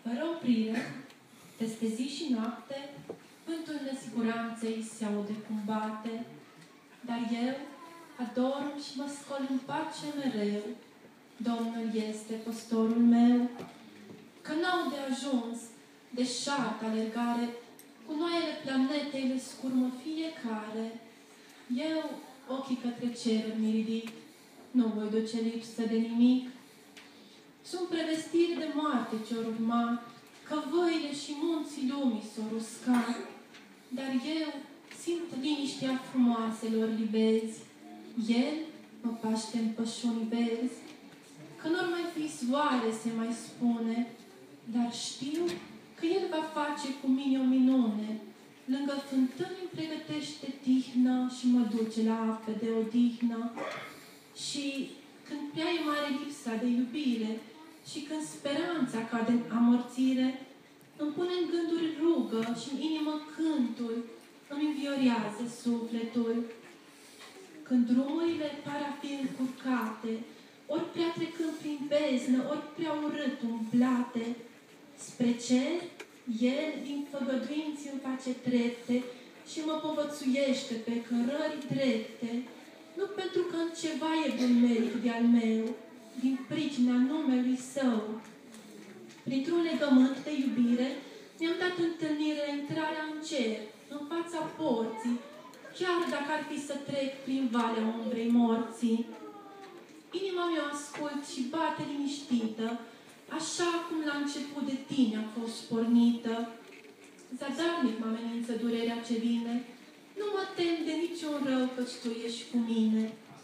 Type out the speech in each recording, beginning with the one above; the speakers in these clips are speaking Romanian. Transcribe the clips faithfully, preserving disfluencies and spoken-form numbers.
Fără oprire, peste zi și noapte, vântul nesiguranței se aude cum bate, dar eu adorm și mă scol în pace mereu. Domnul este păstorul meu, că n-au de ajuns de șartă alergare, cu noiele planetei le scurmă fiecare. Eu ochii către ceruri mi ridic, nu voi duce lipsă de nimic. Sunt prevestiri de moarte ce-or urma, că văile și munții lumii s-or usca, dar eu simt liniștea frumoaselor livezi. El mă paște în pășuni verzi, că n-or mai fi soare, se mai spune, dar știu că El va face cu mine o minune. Lângă fântâni îmi pregătește tihnă și mă duce la ape de odihnă. Și când prea e mare lipsa de iubire și când speranța cade în amorțire, îmi pune în gânduri rugă și în inimă cântul, îmi înviorează sufletul. Când drumurile par a fi încurcate, ori prea trecând prin beznă, ori prea urât umblate, spre cer, El din făgăduinți îmi face trepte și mă povățuiește pe cărări drepte, nu pentru că în ceva e bun merit de-al meu, din pricina numelui Său. Printr-un legământ de iubire, mi-am dat întâlnire la intrarea în cer, în fața porții, chiar dacă ar fi să trec prin valea umbrei morții. Inima mea ascult și bate liniștită, așa cum la început de tine a fost pornită. Zadarnic mă amenință durerea ce vine, nu mă tem de niciun rău, căci Tu ești cu mine.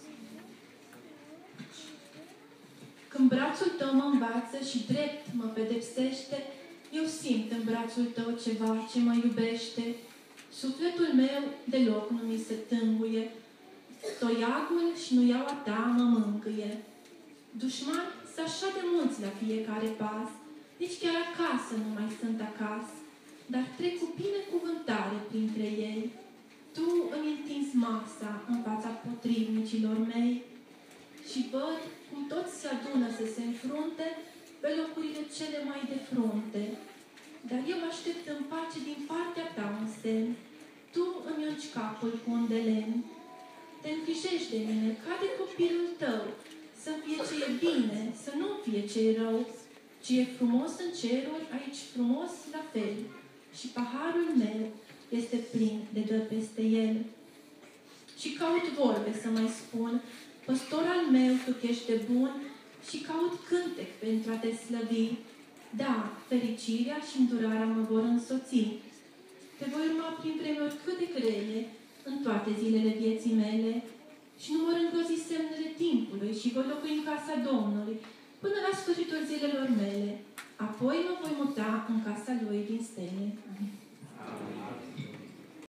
Când brațul Tău mă învață și drept mă pedepsește, eu simt în brațul Tău ceva ce mă iubește. Sufletul meu deloc nu mi se tânguie, toiagul și nuiaua Ta mă mângâie. Dușmani sunt așa de mulți la fiecare pas, nici chiar acasă nu mai sunt acasă, dar trec cu binecuvântare printre ei. Tu îmi întinzi masa în fața potrivnicilor mei și văd cum toți se adună să se înfrunte pe locurile cele mai de frunte. Dar eu aștept în pace din partea Ta un semn. Tu îmi ungi capul cu un de lemn. Te îngrijești de mine ca de copilul Tău, să fie ce e bine, să nu fie ce e rău. Ce e frumos în ceruri, aici frumos la fel. Și paharul meu este plin de dă peste el. Și caut vorbe să mai spun, păstor al meu, Tu ești de bun, și caut cântec pentru a Te slăvi. Da, fericirea și îndurarea mă vor însoți. Te voi urma prin vremuri cât de grele, în toate zilele vieții mele, și nu vor îngrozi semnele timpului și voi locui în casa Domnului până la sfârșitul zilelor mele. Apoi mă voi muta în casa Lui din stele.